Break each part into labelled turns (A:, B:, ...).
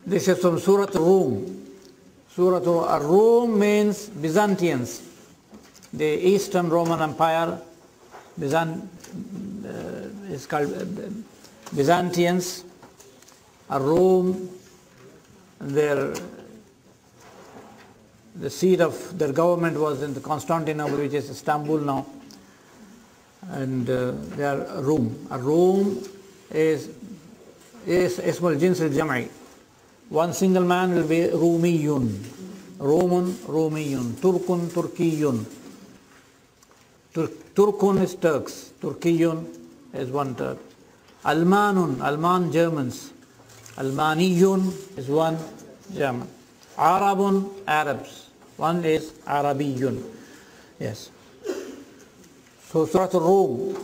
A: This is from Surah Rum. Surah Rum means Byzantines, the Eastern Roman Empire. Is called Byzantines. Rome, the seat of their government was in the Constantinople, which is Istanbul now, and they are Rome. Rome is Ismul Jins al-Jam'i. One single man will be Rumiyun, Roman, Rumiyun, Turkun, Turkiyun. Turkun is Turks, Turkiyun is one Turk. Almanun, Alman Germans. Almaniyun is one German. Arabun, Arabs. One is Arabiyun. Yes. So Surah Al-Rum.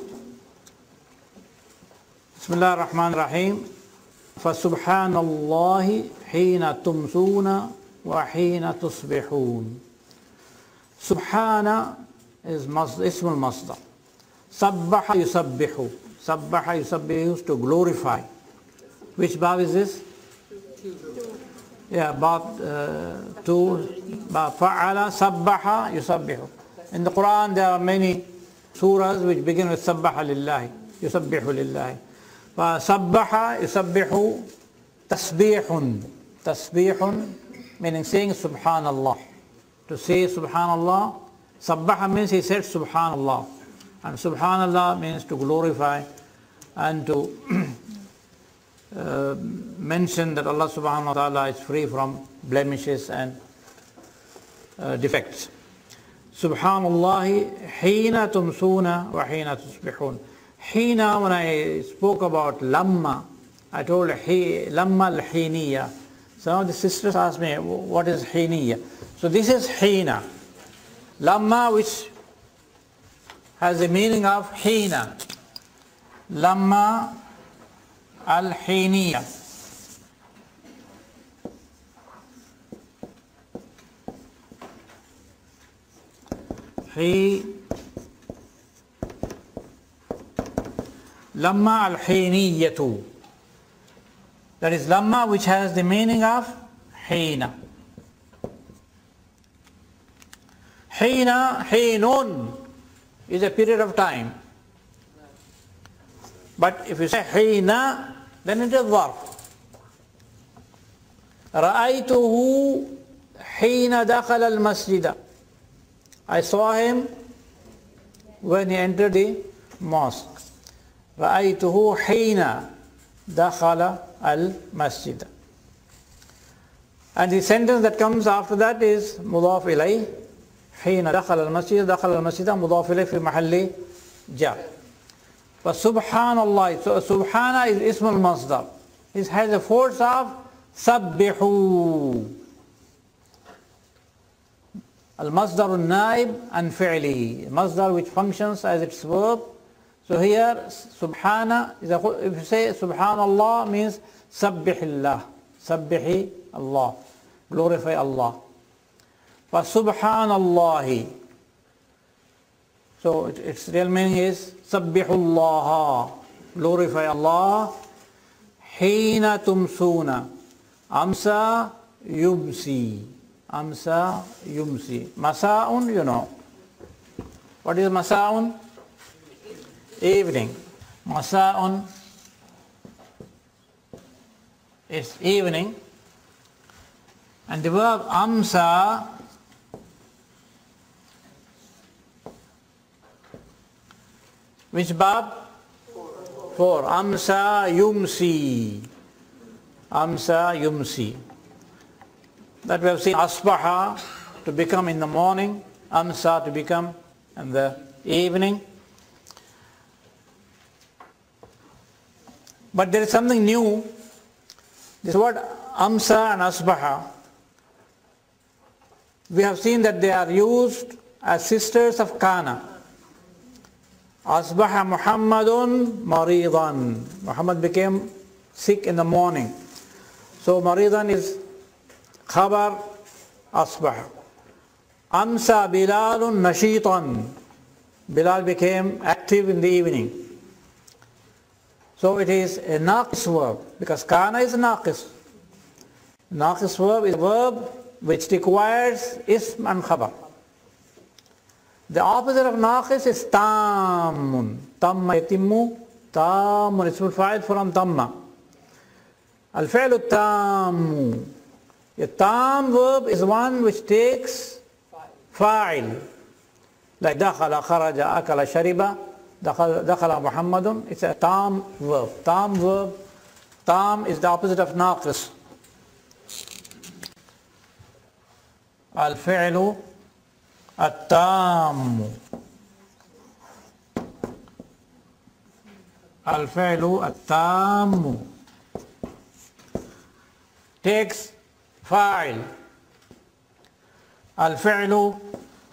A: Bismillah ar-Rahman ar-Rahim. فَسُبْحَانَ اللَّهِ حِينَ تُمْسُونَ وَحِينَ تُصْبِحُونَ. Subhana is Ismul Masdar. Sabbaha yusabbihu. Sabbaha yusabbihu is to glorify. Which bab is this? Yeah, bab 2. Bab fa'ala sabbaha yusabbihu. In the Quran there are many surahs which begin with sabbaha lillahi, yusabbihu lillahi. Sabbaha yusabbihu tasbihun. Tasbihun meaning saying subhanallah. To say subhanallah, sabbaha means he said subhanallah. And subhanallah means to glorify and to mention that Allah subhanahu wa ta'ala is free from blemishes and defects. Subhanallah hina tumsuna wa hina tusbihun. Hina, when I spoke about lamma, I told lamma al-hiniya. Some of the sisters asked me, what is hiniya? So this is hina. Lamma, which has the meaning of hina. Lamma al-hiniya. Lamma al-hiniyatu. That is lamma which has the meaning of hina. Hina, hinun is a period of time. But if you say hina, then it is dharf. Ra'aytuhu hina dakhala al-masjida. I saw him when he entered the mosque. Ra'aytuhu hina dakhala al-masjida. And the sentence that comes after that is mudaf ilayh. حين دخل المسجد مضاف إليه في محل جر. But subhanallah, so subhana is ism al-masdar. It has a force of sabbihu. Al-masdar al-naib an fi'li. Masdar which functions as its verb. So here subhana, if you say subhanallah means sabbihillah. Sabbihi Allah. Glorify Allah. فَسُبْحَانَ So its real meaning is سَبِّحُ اللَّهَ. Glorify Allah. حِينَ تُمْسُونَ. Amsa yumsi. Amsa yumsi. Masa'un, you know. What is masa'un? Evening. Masa'un is evening. And the verb amsa which bab? 4. Amsa yumsi. Amsa yumsi. That we have seen asbaha to become in the morning, amsa to become in the evening. But there is something new. This word amsa and asbaha, we have seen that they are used as sisters of kana. Asbaha Muhammadun maridan. Muhammad became sick in the morning. So maridan is khabar asbaha. Amsa Bilalun nashitan. Bilal became active in the evening. So it is a naqis verb because kana is naqis. Naqis verb is a verb which requires ism and khabar. The opposite of naqis is tammun. Tamma yatimmu. Tammun ismul fa'il from tamma. Al-fi'lu tammu. A tam verb is one which takes fa'il. Like dakhala, kharaja, akala, shariba. Dakhala Muhammadun. It's a tam verb. Tam verb. Tam is the opposite of naqis. Al-fi'lu at-tam. Al-fi'lu at-tam takes fa'il. Al-fi'lu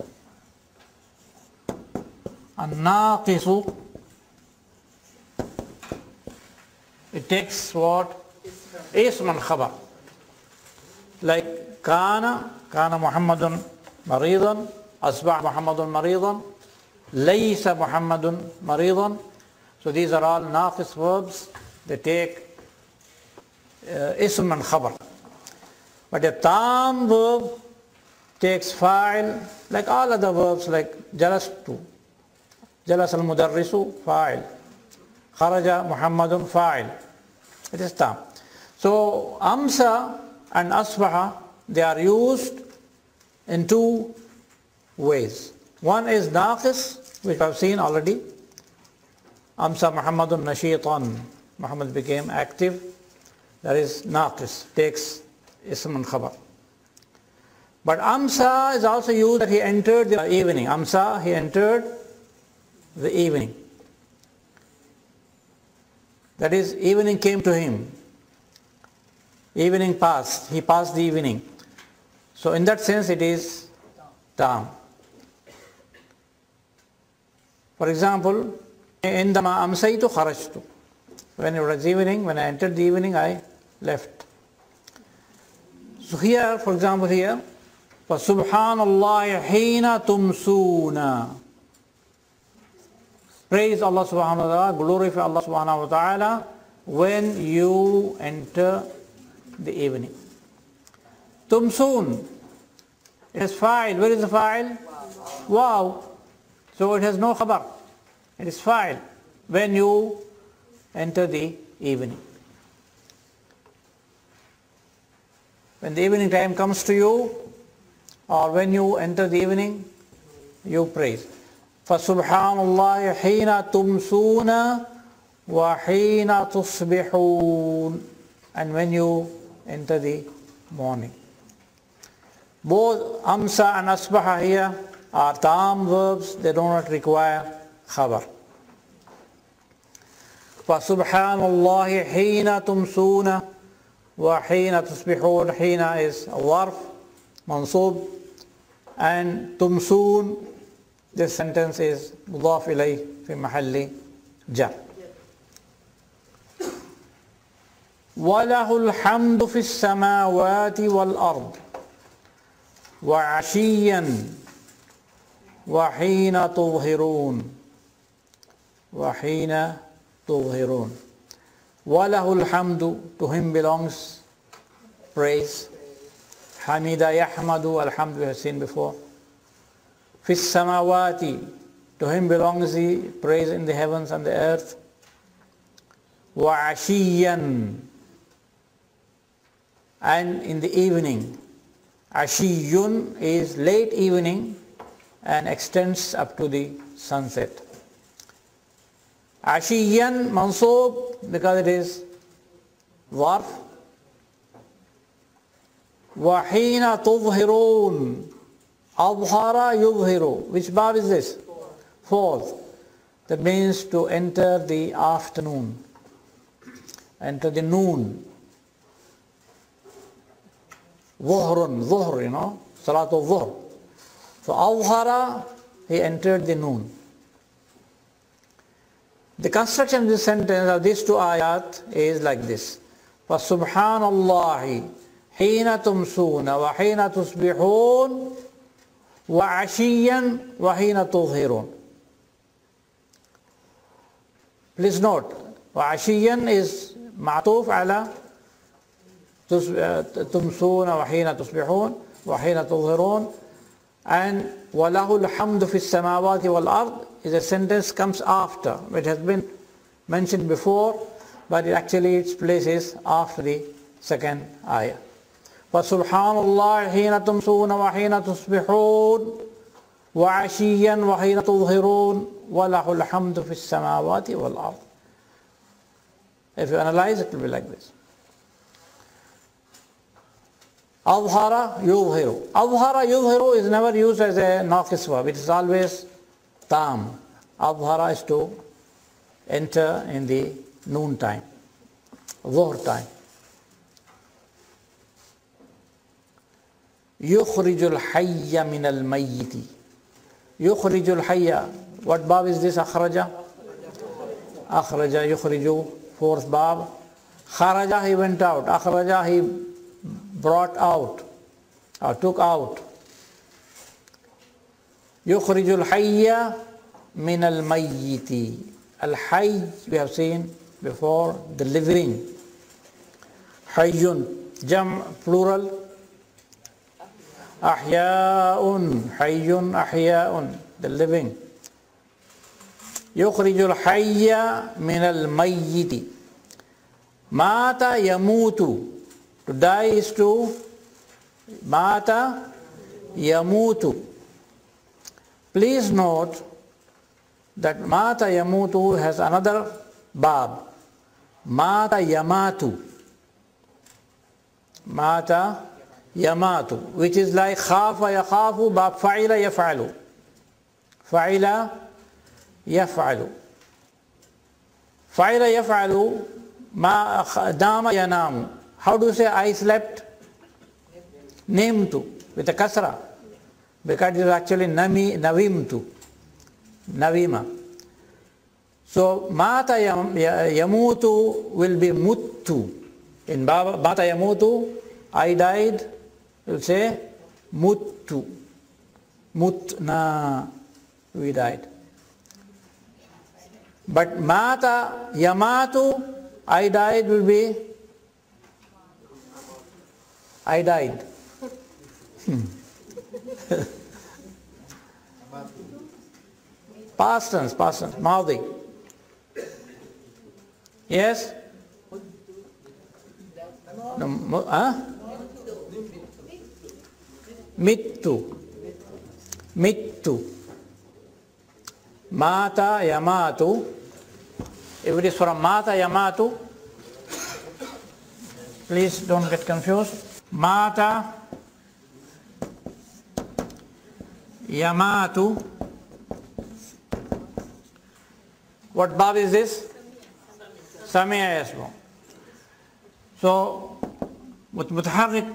A: an-naqisu, it takes what? Ism and khabar. Like kana Muhammadun maridan, asbah Muhammadun maridan, laysa Muhammadun maridan. So these are all naqis verbs. They take ism and khabar. But a tam verb takes fa'il, like all other verbs, like jalastu, jalas al-mudarrisu, fa'il, kharaja Muhammadun, fa'il. It is tam. So amsa and asbaha, they are used in two ways. One is naqis, which I've seen already. Amsa Muhammadun nashitan. Muhammad became active. That is naqis, takes ism and khabar. But amsa is also used that he entered the evening. Amsa, he entered the evening. That is, evening came to him. Evening passed. He passed the evening. So in that sense it is tam. For example, indama amsaytu kharajtu. When it was evening, when I entered the evening, I left. So here, for example, here, فَسُبْحَانَ اللَّهِ حِينَ تُمْسُونَ. Praise Allah subhanahu wa ta'ala, glorify Allah subhanahu wa ta'ala when you enter the evening. Tumsoon, it is fa'il. Where is the fa'il? Wow. So it has no khabar. It is fa'il. When you enter the evening. When the evening time comes to you, or when you enter the evening, you praise. فَسُبْحَانَ اللَّهِ حِينَ تُمْسُونَ وَحِينَ تُصْبِحُونَ. And when you enter the morning. Both amsa and asbaha here are tam verbs. They do not require khabar. فَسُبْحَانَ اللَّهِ حِينَ تُمْسُونَ وَحِينَ تُصْبِحُونَ. حِينَ is a warf, mansub, and tumsoon, this sentence is mudaf ilayh fi mahalli jar. وَلَهُ الْحَمْدُ فِي السَّمَاوَاتِ وَالْأَرْضِ وَعَشِيًّا وَحِينَ تُظْهِرُونَ. وَحِينَ تُظْهِرُونَ. وَلَهُ الْحَمْدُ, to him belongs praise. Hamida yahmadu, alhamd we have seen before. Fi samawati, to him belongs the praise in the heavens and the earth. Wa ashiyan, and in the evening. Ashiyun is late evening and extends up to the sunset. Ashiyan mansub because it is warf. وَحِينَ تُظْهِرُونَ. أَظْهَرَ يُظْهِرُ. Which bab is this? Fourth. That means to enter the afternoon. Enter the noon. Zuhr, you know, Salatul Zuhr. So أَظْهَرَ, he entered the noon. The construction of this sentence of these two ayat is like this. فَسُبْحَانَ اللَّهِ حِينَ تُمْسُونَ وَحِينَ تُصْبِحُونَ وَعَشِيًّا وَحِينَ تُظْهِرُونَ. Please note, وَعَشِيًّا is ma'tuf ala تمسون وحين تصبحون وحين تظهرون. And وَلَهُ الْحَمْدُ فِي السَّمَاوَاتِ وَالْأَرْضِ is a sentence comes after. It has been mentioned before, but its place is after the second ayah. فَسُبْحَانَ اللَّهِ حِينَ تُمْسُونَ وَحِينَ تُصْبِحُونَ وَعَشِيًّا وَحِينَ تُظْهِرُونَ وَلَهُ الْحَمْدُ فِي السَّمَاوَاتِ وَالْأَرْضِ. If you analyze, it will be like this. أظهر يظهر. أظهر يظهر is never used as a naqis verb. It is always tam. أظهر is to enter in the noon time, dhuhr time. يخرج الحي من الميت. يخرج الحي. What bab is this? أخرج. أخرج يخرج. Fourth bab. خرج, he went out. أخرج, he brought out or took out. يخرج الحي من الميت. Al-Hayy we have seen before, the living. Hayyun, jam plural. Ahya'un, Hayyun, Ahya'un, the living. يخرج الحي من الميت. مات يموت. To die is to mata yamutu. Please note that mata yamutu has another bab. Mata yamatu. Mata yamatu, which is like khafa yakhafu, bab fa'ila yaf'alu. Fa'ila yaf'alu. Fa'ila yaf'alu, ma dama yanamu. How do you say I slept? Nimtu, with a kasra, because it is actually navimtu, navima. So mata yamutu will be muttu. In mata yamutu, I died, you will say muttu. Mutna, we died. But mata yamatu, I died will be I died. Past tense, Maudi. Yes? Mittu. Mittu. Mata yamatu. If it is from mata yamatu, please don't get confused. Mata yamatu. What bab is this? Sami'a yasmu. So with mutaharrik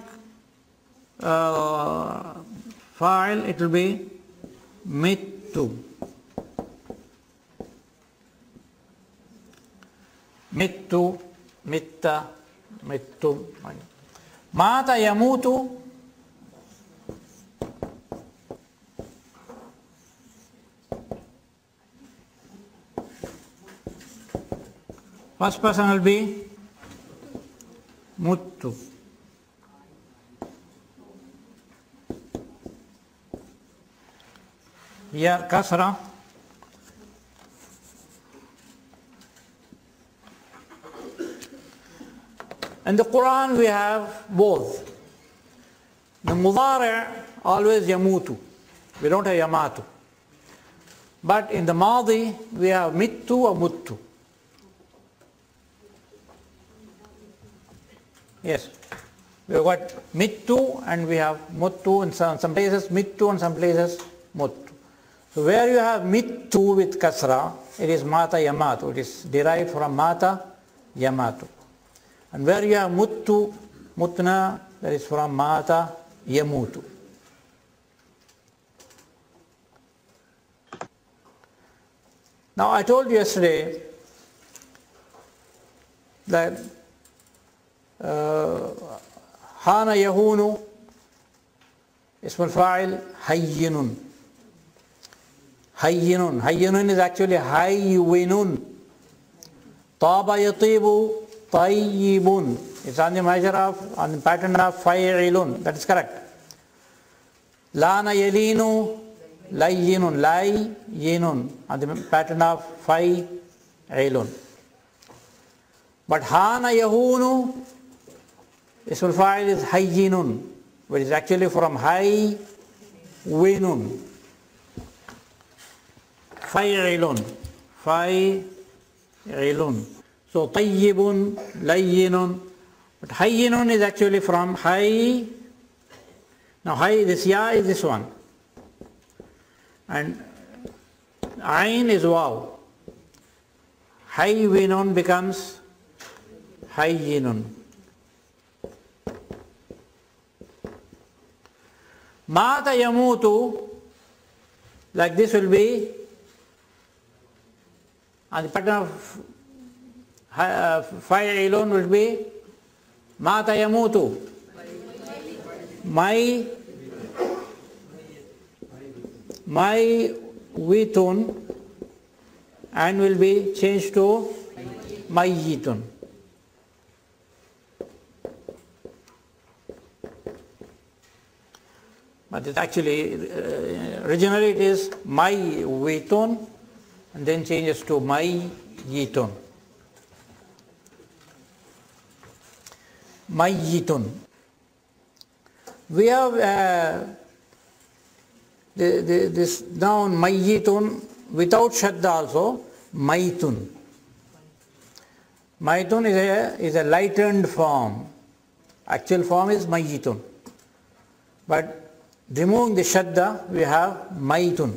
A: fa'il, it will be mittu. Mittu, mitta, mittu. Mata yamutu. First person will be muttu. Here kasra. In the Quran we have both. The mudari' always yamutu. We don't have yamatu. But in the madi we have mittu or muttu. Yes. We have got mittu and we have muttu, in some places mittu and some places muttu. So where you have mittu with kasra, it is mata yamatu. It is derived from mata yamatu. And where you have muttu, mutna, that is from mata yamutu. Now I told you yesterday that hana yahunu ismul fa'il hayyinun. Hayyinun. Hayyinun is actually haywinun. Taba yatibu tayyibun. It's on the measure of, on the pattern of fa'ilun. That is correct. Lana yalinu, layyinun, layyinun, on the pattern of fa'ilun. But hana yahunu, ismul fa'il is hayyinun, which is actually from haywinun. Fa'ilun, fa'ilun. So tayyibun, layyinun. But hayyinun is actually from hay. Now hay, this ya is this one. And ayn is waw. Haywinun becomes hayyinun. Mata yamutu, like this will be on the pattern of fa'ilun will be Mata yamutu. My witun, and will be changed to mayyitun. But it actually, originally it is my witun, and then changes to mayyitun. Mayyitun. We have this noun mayyitun without shadda also, maytun. Maytun is a lightened form. Actual form is mayyitun. But removing the shadda, we have maytun.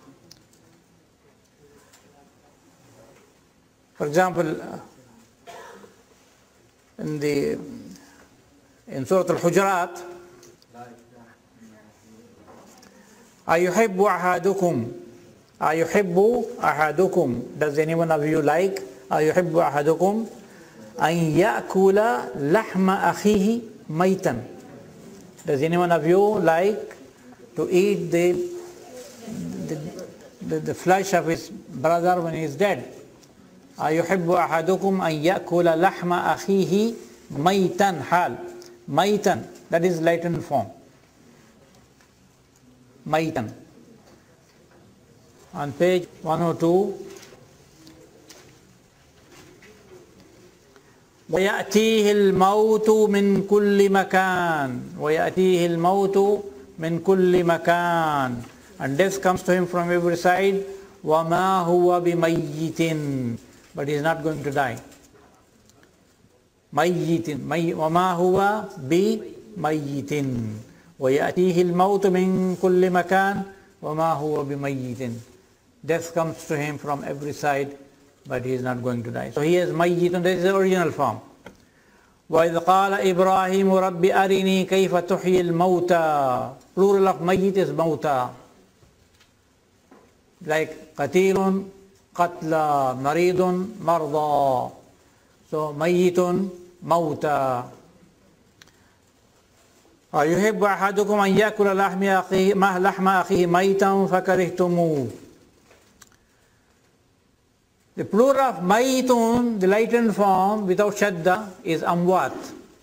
A: For example, in Surah Al-Hujurat, Ayuhibbu ahadukum, does anyone of you like, Ayuhibbu ahadukum, an ya'kula lahma akhihi maytan. Does anyone of you like to eat the flesh of his brother when he is dead? Ayuhibbu ahadukum an ya'kula lahma akhihi maytan hal. Maytan, that is lightened form. Maytan. On page 102. وَيَأْتِيهِ الْمَوْتُ مِنْ كُلِّ مَكَانٍ وَيَأْتِيهِ الْمَوْتُ مِنْ كُلِّ مَكَانٍ, and death comes to him from every side. وَمَا هُوَ بِمَيِّتٍ, but he is not going to die. مَيِّتٍ وَمَا هُوَ بِمَيِّتٍ وَيَأْتِيهِ الْمَوْتُ مِنْ كُلِّ مَكَانٍ وَمَا هُوَ بِمَيِّتٍ. Death comes to him from every side, but he is not going to die. So he is mayyitun, that is the original form. وَإِذْ قَالَ إِبْرَاهِيمُ رَبِّ أَرِنِي كَيْفَ تُحْيِي الْمَوْتَى. Plural of mayyit is mawta. Like qatilun, qatla, maridun, marda. So mayyitun, mawta. أَيُحِبُّ أَحَدُكُمْ أَنْ يَأْكُلَ لَحْمَ أَخِيهِ مَيْتًا فَكَرِهْتُمُوهُ. The plural of maytun, the lightened form without shadda, is amwat.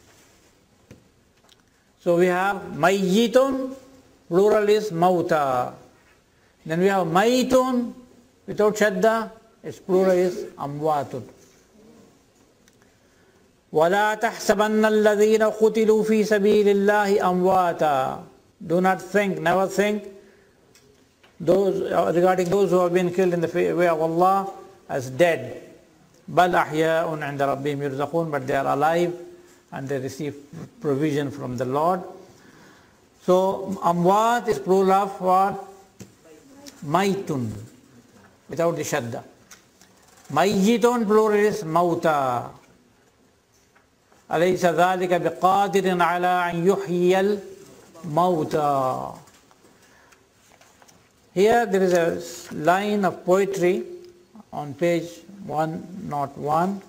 A: So we have mayyitun, plural is mauta. Then we have maytun, without shadda, its plural is amwatun. وَلَا تَحْسَبَنَّ الَّذِينَ قُتِلُوا فِي سَبِيلِ اللَّهِ أَمْوَاتًا. Do not think, never think regarding those who have been killed in the way of Allah as dead. بَلْ أَحْيَاءٌ عِنْدَ رَبِّهِمْ يُرْزَقُونَ, but they are alive and they receive provision from the Lord. So amwat is plural of what? Maytun, without the shadda. Mayyitun, plural is mauta. أَلَيْسَ ذَلِكَ بِقَادِرٍ عَلَىٰ أَنْ يُحْيِيَ الْمَوْتَى. Here there is a line of poetry on page 101.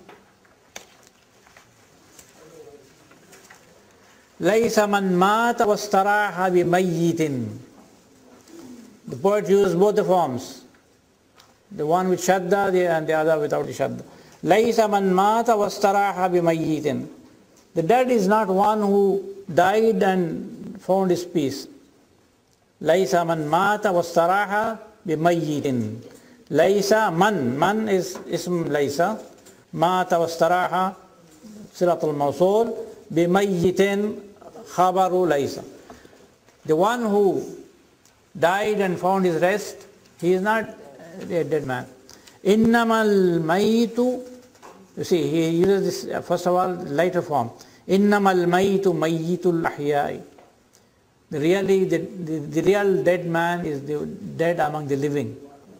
A: لَيْسَ مَنْ مَاتَ وَاسْتَرَاحَ بِمَيِّتٍ. The poet uses both the forms, the one with shadda and the other without the shadda. لَيْسَ مَنْ مَاتَ وَاسْتَرَاحَ بِمَيِّتٍ. The dead is not one who died and found his peace. Laysa man mata wastaraha bimayyitin. Laysa man is ism laysa. Mata wastaraha silatul mawsul bimayyitin khabaru laysa. The one who died and found his rest, he is not a dead man. Innamal mayitu, you see, he uses this, first of all, lighter form. Innamal mayitu mayyitul ahyai. The real dead man is the dead among the living.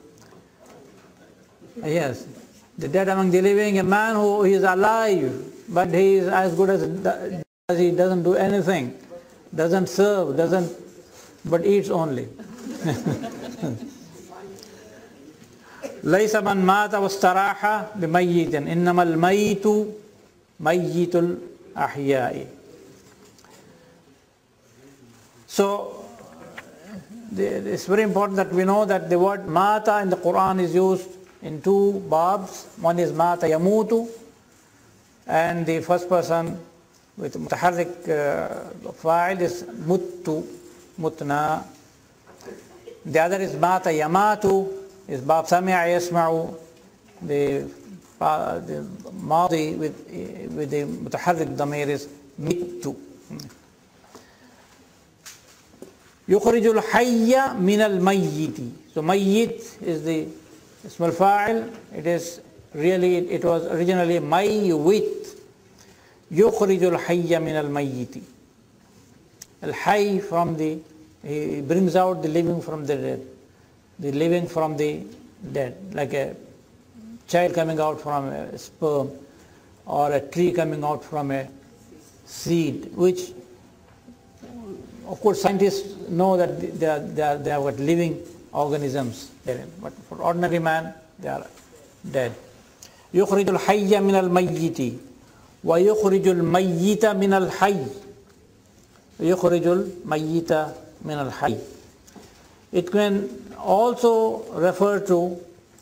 A: Yes, the dead among the living, a man who is alive, but he is as good as he doesn't do anything, doesn't serve, but eats only. ليس من مات واستراح بميت إنما الميت ميت الأحياء. So it's very important that we know that the word mata in the Quran is used in two babs. One is mata yamutu, and the first person with mutaharrik fa'il is muttu, mutna. The other is mata yamatu, is bab sami'a yasma'u, the madi with the mutaharrik damir is mittu. يخرج الحي من الميت. So mayyit is the ism al-fa'il. It was originally mayyit. يخرج الحي من الميت. Al-hayy he brings out the living from the dead. The living from the dead, like a child coming out from a sperm, or a tree coming out from a seed, which of course scientists know that they are living organisms therein, but for ordinary man they are dead. يخرج الحي من الميت ويخرج الميت من الحي. يخرج الميت من الحي. It can also refer to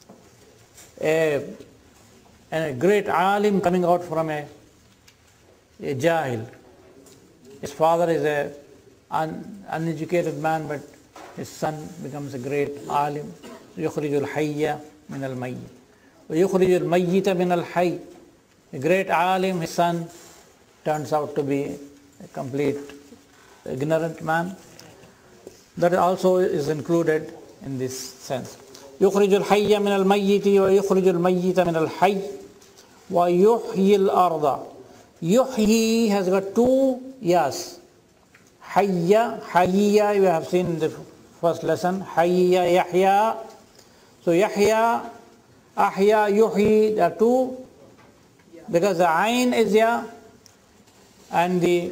A: a great alim coming out from a jahil. His father is an uneducated man, but his son becomes a great alim. يخرج الحي من الميت ويخرج الميت من الحي. A great alim, his son turns out to be a complete ignorant man. That also is included in this sense. يخرج الحي من الميت ويخرج الميت من الحي ويحيي الأرض. يحيي has got two yas. حي حيية, we have seen in the first lesson. حيية يحيى. So يحيى, أحيا, يحيي, there are two, because the ayn is ya and the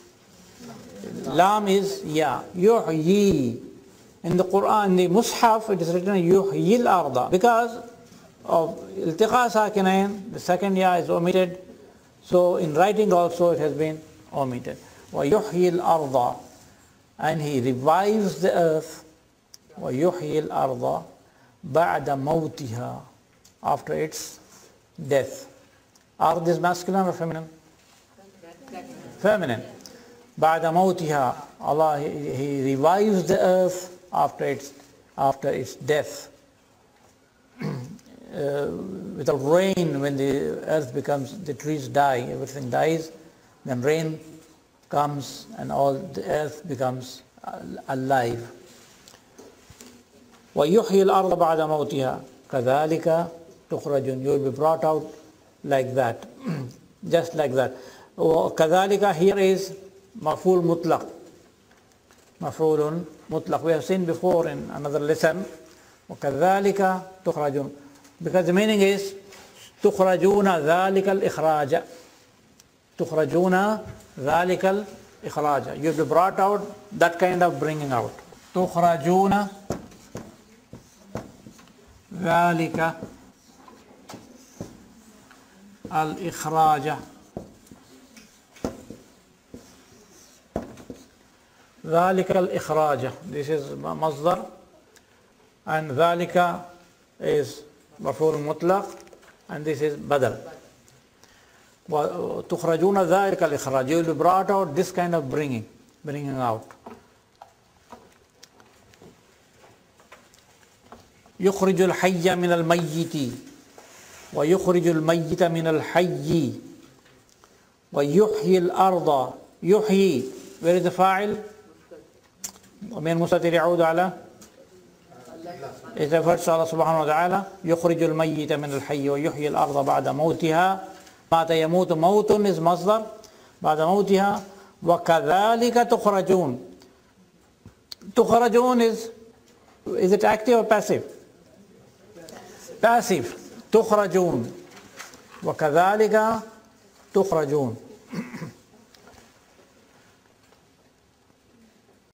A: lam is ya. Yuhyi. In the Quran, the Mus'haf, it is written Yuhyi al-arda. Because of iltiqa sakinain, the second ya is omitted. So in writing also it has been omitted. وَيُحْيِي الْأَرْضَ. And he revives the earth. وَيُحْيِي الْأَرْضَ بَعْدَ مَوْتِهَا. After its death. Ard is masculine or feminine? Feminine. بعد موتها. Allah, he revives the earth after its death. Without rain, when the earth becomes, the trees die, everything dies, then rain comes and all the earth becomes alive. وَيُحْيِي الْأَرْضَ بَعْدَ مَوْتِهَا كَذَلِكَ تُخْرَجُونَ. You will be brought out like that, just like that. كَذَلِكَ here is مفعول مطلق. مفعول مطلق. We have seen before in another lesson. وَكَذَلِكَ تُخْرَجُونَ. Because the meaning is تُخْرَجُونَ ذَلِكَ الْإِخْرَاجَ. تُخْرَجُونَ ذَلِكَ الْإِخْرَاجَ. You will be brought out, that kind of bringing out. تُخْرَجُونَ ذَلِكَ الْإِخْرَاجَ. ذَلِكَ الْإِخْرَاجَ. This is مصدر, and ذَلِكَ is مفعول مطلق, and this is badal. وتخرجون ذلك الإخراج. You will be brought out this kind of bringing out. يخرج الحي من الميت ويخرج الميت من الحي ويحيي الأرض. يحيي where is the فاعل؟ ومن مستتر يعود على إذا فرش الله سبحانه وتعالى. يخرج الميت من الحي ويحيي الأرض بعد موتها. مات يموت موت is مصدر بعد موتها. وكذلك تخرجون. تخرجون is it active or passive؟ passive. تخرجون. وكذلك تخرجون.